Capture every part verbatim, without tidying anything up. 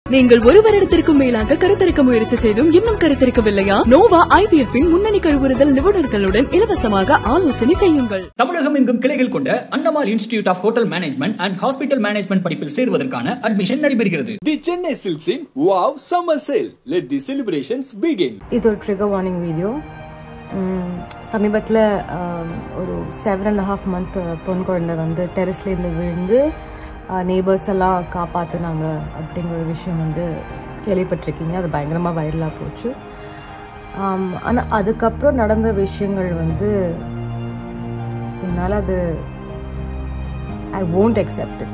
நீங்கள் ஒரு வருடத்திற்கும் மேலாக கருத்தரிக்க முயற்சி செய்தும் இன்னும் கருத்தரிக்கவில்லையா? நோவா ஐவிஎஃப் இன் முன்னணி கருவுறுதல் நிபுணர்களுடன் இலவசமாக ஆலோசனை செய்யுங்கள். தமிழகம் எங்கும் கிளைகள் கொண்ட Annamal institute of hotel management and hospital management படிப்பில் சேருவதற்கான அட்மிஷன் நடைபெறுகிறது. The Chennai silks in wow summer sale. Let the celebrations begin. இது ஒரு ட்ரிகர் வார்னிங் வீடியோ. சமீபத்தில் ஒரு செவன் அண்ட் ஹாஃப் மந்த் பொன் குழந்தை வந்து டெரஸ்லேருந்து விழுந்து நெய்பர்ஸ் எல்லாம் காப்பாற்றினாங்க அப்படிங்கிற ஒரு விஷயம் வந்து கேள்விப்பட்டிருக்கீங்க. அது பயங்கரமாக வைரலாக போச்சு. ஆனால் அதுக்கப்புறம் நடந்த விஷயங்கள் வந்து என்னால் அது ஐ won't accept it.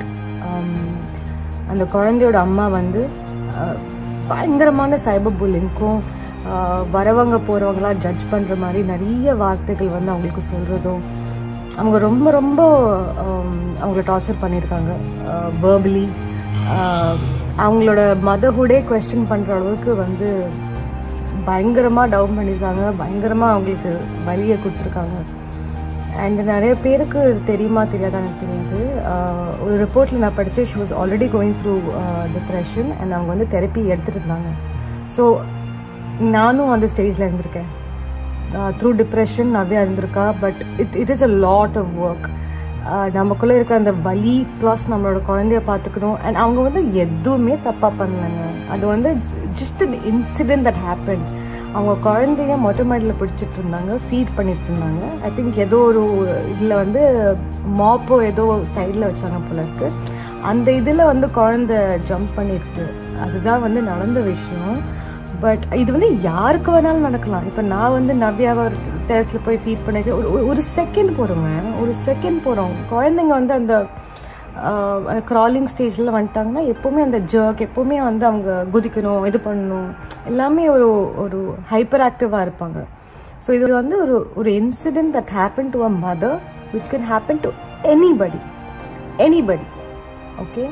அந்த குழந்தையோட அம்மா வந்து பயங்கரமான சைபர் புல்லிங்க்கும் வரவங்க போகிறவங்களாம் ஜட்ஜ் பண்ணுற மாதிரி நிறைய வார்த்தைகள் வந்து அவங்களுக்கு சொல்கிறதும், அவங்க ரொம்ப ரொம்ப அவங்கள டார்ச்சர் பண்ணியிருக்காங்க வேர்பலி. அவங்களோட மதர்ஹுடே குவெஸ்டின் பண்ணுற அளவுக்கு வந்து பயங்கரமாக டவுன் பண்ணியிருக்காங்க, பயங்கரமாக அவங்களுக்கு வலியை கொடுத்துருக்காங்க. அண்ட் நிறைய பேருக்கு தெரியுமா தெரியாதான் எனக்கு தெரியாது. ஒரு ரிப்போர்ட்டில் நான் படித்தேன், she was already going through depression and அவங்க வந்து தெரப்பி எடுத்துகிட்டு இருந்தாங்க. ஸோ நானும் அந்த ஸ்டேஜில் இருந்திருக்கேன். த்ரூ டிப்ரெஷன் நவ்யா இருந்திருக்கா. But it it is a lot of work. நமக்குள்ளே இருக்கிற அந்த வலி ப்ளஸ் நம்மளோட குழந்தைய பார்த்துக்கணும். அண்ட் அவங்க வந்து எதுவுமே தப்பாக பண்ணலைங்க. அது வந்து just an incident that happen. அவங்க குழந்தைய மொட்டை மாடியில் பிடிச்சிட்டு இருந்தாங்க, ஃபீட் பண்ணிட்டு இருந்தாங்க. ஐ திங்க் ஏதோ ஒரு இதில் வந்து மாப்போ ஏதோ சைடில் வச்சாங்க போல இருக்கு. அந்த இதில் வந்து குழந்தை ஜம்ப் பண்ணியிருக்கு. அதுதான் வந்து நடந்த விஷயம். பட் இது வந்து யாருக்கு வேணாலும் நடக்கலாம். இப்போ நான் வந்து நவ்யாவை ஒரு டெஸ்ட்டில் போய் ஃபீட் பண்ணிட்டு ஒரு ஒரு செகண்ட் போகிறோங்க, ஒரு செகண்ட் போகிறோம். குழந்தைங்க வந்து அந்த க்ராலிங் ஸ்டேஜில் வந்துட்டாங்கன்னா எப்போவுமே அந்த ஜர்க், எப்போவுமே வந்து அவங்க குதிக்கணும், இது பண்ணணும், எல்லாமே ஒரு ஒரு ஹைப்பர் ஆக்டிவாக இருப்பாங்க. ஸோ இது வந்து ஒரு ஒரு incident that happen to a mother which can happen to anybody anybody okay.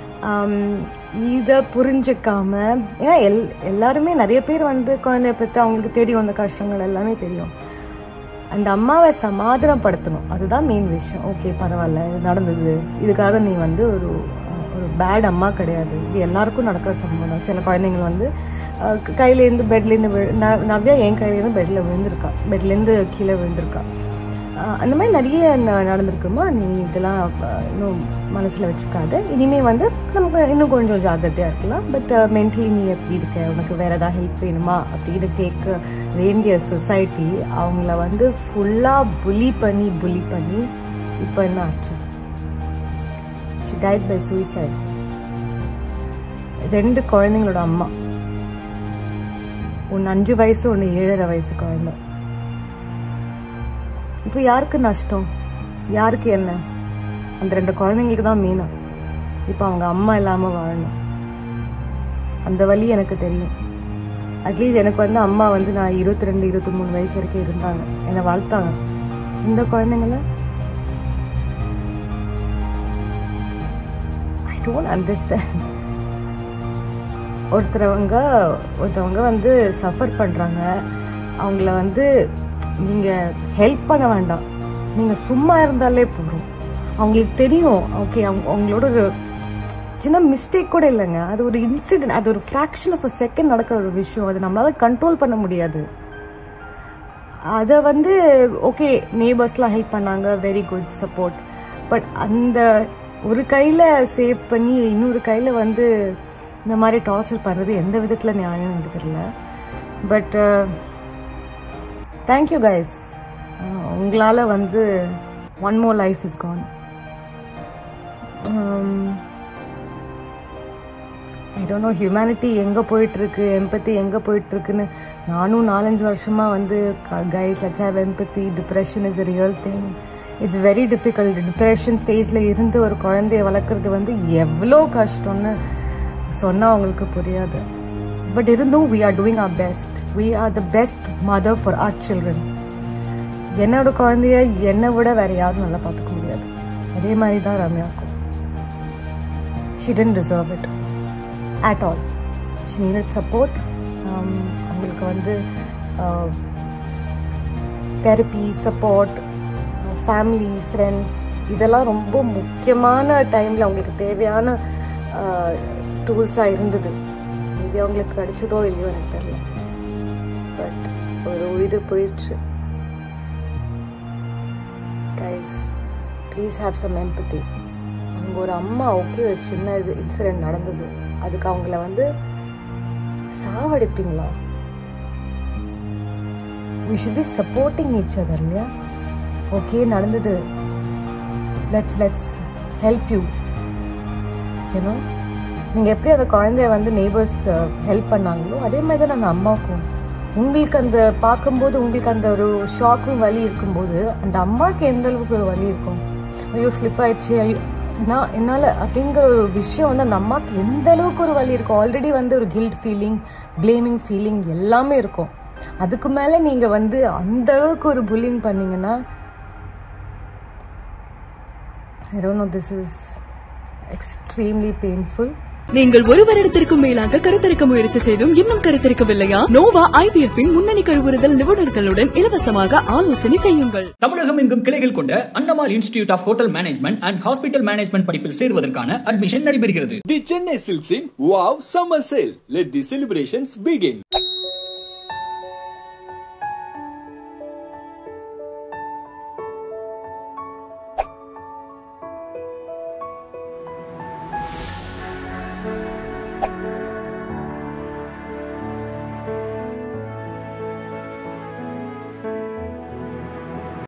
இதை புரிஞ்சிக்காம, ஏன்னா எல் எல்லாருமே நிறைய பேர் வந்து குழந்தைய பற்றி அவங்களுக்கு தெரியும், அந்த கஷ்டங்கள் எல்லாமே தெரியும். அந்த அம்மாவை சமாதானப்படுத்தணும், அதுதான் மெயின் விஷயம். ஓகே பரவாயில்ல, இது நடந்தது, இதுக்காக நீ வந்து ஒரு ஒரு பேட் அம்மா கிடையாது. இது எல்லாருக்கும் நடக்கிற சம்பவம். சில குழந்தைங்க வந்து கையிலேருந்து பெட்லேருந்து விழு நவ்யா என் கையிலேருந்து பெட்டில் விழுந்திருக்கா, பெட்லேருந்து கீழே விழுந்திருக்கா. அந்த மாதிரி நிறைய நடந்திருக்குமா. நீ இதெல்லாம் இன்னும் மனசில் வச்சுக்காத. இனிமேல் வந்து நமக்கு இன்னும் கொஞ்சம் ஜாக்கிரதையாக இருக்கலாம். பட் மென்டலி நீ எப்படி இருக்க, உனக்கு வேறு ஏதாவது ஹெல்ப் வேணுமா அப்படின்னு கேட்க வேண்டிய சொசைட்டி அவங்கள வந்து ஃபுல்லாக புலி பண்ணி புலி பண்ணி இப்போ என்ன ஆச்சு? She died by suicide. ரெண்டு குழந்தைங்களோட அம்மா, ஒன்று அஞ்சு வயசு, ஒன்று ஏழரை வயசு குழந்தை. இப்போ யாருக்கு நஷ்டம், யாருக்கு என்ன? அந்த ரெண்டு குழந்தைங்களுக்கு தான் மெயினாக. இப்போ அவங்க அம்மா இல்லாமல் வாழணும். அந்த வழி எனக்கு தெரியும். அட்லீஸ்ட் எனக்கு வந்து அம்மா வந்து நான் இருபத்தி ரெண்டு இருபத்தி மூணு வயசு வரைக்கும் இருந்தாங்க, என்னை வளர்த்தாங்க. இந்த குழந்தைங்கள ஐ டோன்ட் அண்டர்ஸ்டாண்ட். ஒருத்தரவங்க ஒருத்தவங்க வந்து சஃபர் பண்ணுறாங்க, அவங்கள வந்து நீங்கள் ஹெல்ப் பண்ண வேண்டாம், நீங்கள் சும்மா இருந்தாலே போதும். அவங்களுக்கு தெரியும், ஓகே அவங்க அவங்களோட ஒரு சின்ன மிஸ்டேக் கூட இல்லைங்க, அது ஒரு இன்சிடென்ட், அது ஒரு ஃப்ராக்ஷன் ஆஃப் அ செகண்ட் நடக்கிற ஒரு விஷயம். அதை நம்மளால் கண்ட்ரோல் பண்ண முடியாது. அதை வந்து ஓகே நெய்பர்ஸ்லாம் ஹெல்ப் பண்ணாங்க, வெரி குட் சப்போர்ட். பட் அந்த ஒரு கையில் சேவ் பண்ணி இன்னொரு கையில் வந்து இந்த மாதிரி டார்ச்சர் பண்ணுறது எந்த விதத்தில் நியாயம் எனக்கு தெரியல. But thank you guys. உங்களால் வந்து one more life is gone. I don't know humanity எங்கே போயிட்டுருக்கு, எம்பத்தி எங்கே போயிட்டுருக்குன்னு. நானும் நாலஞ்சு வருஷமாக வந்து guys let's have empathy, depression is a real thing, it's very difficult. Depression ஸ்டேஜில் இருந்து ஒரு குழந்தைய வளர்க்குறது வந்து எவ்வளோ கஷ்டம்னு சொன்னால் அவங்களுக்கு புரியாது. பட் இருந்தும் we are doing our best. We are the best mother for our children. என்னோட குழந்தைய என்னை விட வேற யாரும் நல்லா பார்த்துக்க முடியாது. அதே மாதிரி தான் ரம்யாக்கும். She didn't deserve it at all. She needed support. அவங்களுக்கு வந்து தெரப்பி, சப்போர்ட், ஃபேமிலி, ஃப்ரெண்ட்ஸ் இதெல்லாம் ரொம்ப முக்கியமான டைமில் அவங்களுக்கு தேவையான டூல்ஸாக இருந்தது. மேபி அவங்களுக்கு கிடைச்சதோ இல்லையோ எனக்கு தெரியல. பட் ஒரு உயிர் போயிடுச்சு. Guys, please have some empathy. அவங்க ஒரு அம்மா, ஓகே, ஒரு சின்ன இது இன்சிடென்ட் நடந்தது, அதுக்கு அவங்கள வந்து சாவடிப்பீங்களா? we should be supporting each other, இல்லையா? ஓகே, நடந்தது, let's let's help you, you know. நீங்கள் எப்படி அந்த குழந்தைய வந்து நெய்பர்ஸ் ஹெல்ப் பண்ணாங்களோ அதே மாதிரி தான் நாங்கள் அம்மாவுக்கும். உங்களுக்கு அந்த பார்க்கும்போது உங்களுக்கு அந்த ஒரு ஷாக்கும் வலி இருக்கும்போது அந்த அம்மாவுக்கு எந்த அளவுக்கு ஒரு வலி இருக்கும். ஐயோ ஸ்லிப் ஆயிடுச்சு, ஐயோ நான் என்னால் அப்படிங்கிற ஒரு விஷயம் வந்து அந்த அம்மாவுக்கு எந்த அளவுக்கு ஒரு வலி இருக்கும். ஆல்ரெடி வந்து ஒரு கில்ட் ஃபீலிங், பிளேமிங் ஃபீலிங் எல்லாமே இருக்கும். அதுக்கு மேலே நீங்கள் வந்து அந்த அளவுக்கு ஒரு புல்லிங் பண்ணீங்கன்னா, I don't know, this is extremely painful. நீங்கள் ஒரு வருடத்திற்கும் மேலாக கருத்தரிக்க முயற்சி செய்தும் இன்னும் கருத்தரிக்கவில்லையா? நோவா ஐவிஎஃப் இன் முன்னணி கருவுறுதல் நிபுணர்களுடன் இலவசமாக ஆலோசனை செய்யுங்கள். தமிழகம் எங்கும் கிளைகள் கொண்ட Annamal institute of hotel management and hospital management படிப்பில் சேர்வதற்கான அட்மிஷன் நடைபெறுகிறது. The Chennai Silks in Wow Summer Sale. Let the celebrations begin.